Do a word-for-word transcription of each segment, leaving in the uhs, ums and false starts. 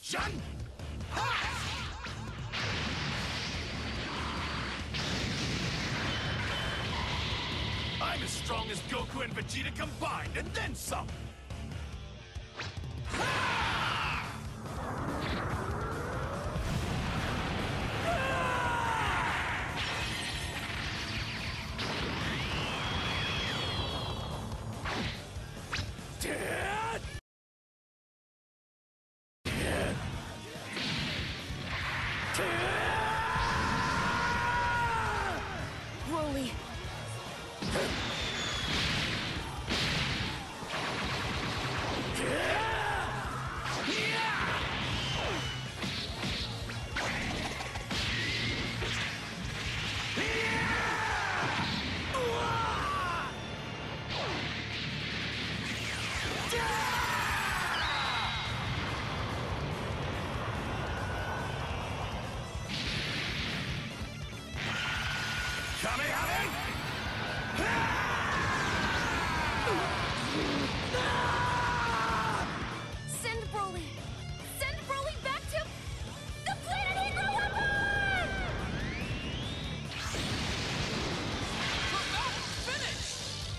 Shun! Ha! I'm as strong as Goku and Vegeta combined, and then some! Broly. Send Broly! Send Broly back to the planet he grew up on! We're not finished!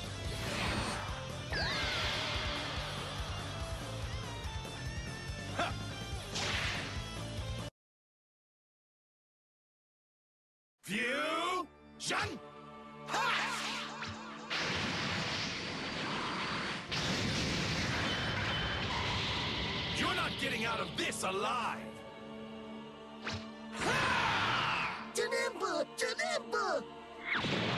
Huh. Fusion! Ha! You're not getting out of this alive! Ha! Janemba! Janemba!